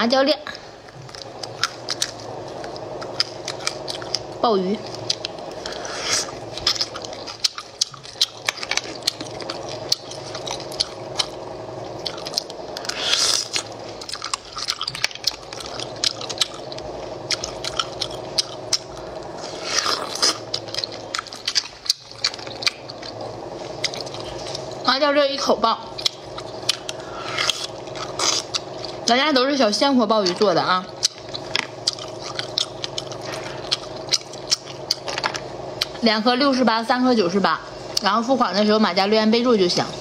麻椒链、鲍鱼。麻椒链一口爆，咱家都是小鲜活鲍鱼做的啊。2颗68，3颗98，然后付款的时候马家绿安备注就行。